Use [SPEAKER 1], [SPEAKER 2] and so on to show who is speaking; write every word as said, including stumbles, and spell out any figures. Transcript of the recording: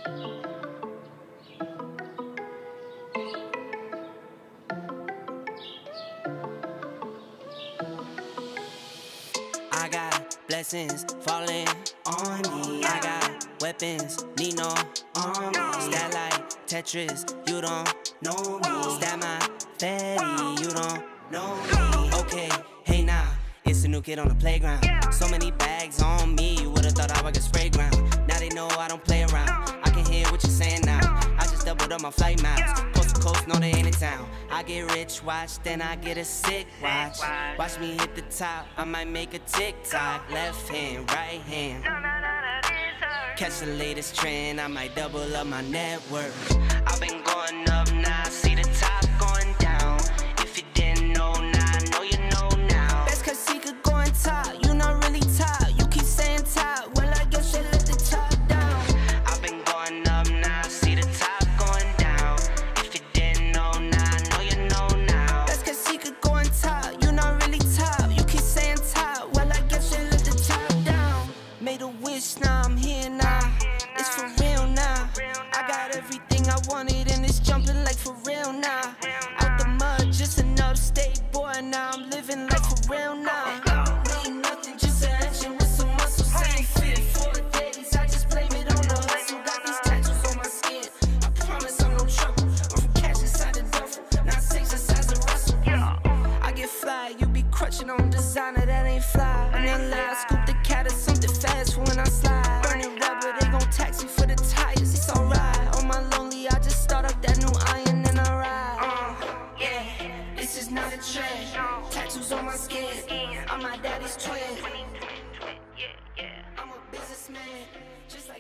[SPEAKER 1] I got blessings falling on me. I got weapons, need no army. Stat like Tetris, you don't know me. Stat my fatty, you don't know me. Okay, hey now, it's a new kid on the playground. So many bags on me, you would've thought I would get spray ground. Now they know I don't play around. I can hear what you're saying now. I just doubled up my flight miles. Coast to coast, no they ain't in town. I get rich, watch, then I get a sick watch. Watch me hit the top, I might make a TikTok. Left hand, right hand. Catch the latest trend, I might double up my net worth. I've been going up now, see the top going down. If you didn't know now, I know you know now. Best cause he could go on top, you not really top. You keep saying top, well I guess you let the top down. I've been going up now, see the top going down. If you didn't know now, I know you know now. Best cause he could go on top, you not really top. You keep saying top, well I guess you let the top down. Made a wish, now I'm here now. It's for real now. I got everything I wanted and it's jumping like for real now. Out the mud, just an upstate boy. Now I'm living like for real now. Ain't nothing, just an action with some muscle. Same fit for days, I just blame it on the hustle. Got these tattoos on my skin, I promise I'm no trouble. I'm from cash inside the duffel, not six the size of Russell. I get fly, you be crutching on designer that ain't fly. In L A I scoop the cat or something fast when I slide. Burning rubber, they gon' tax me for the tires, it's alright. On my lonely, I just start up that new iron and I ride. Uh, yeah, this is not a trend. Tattoos on my skin, I'm my daddy's twin. I'm a businessman, just like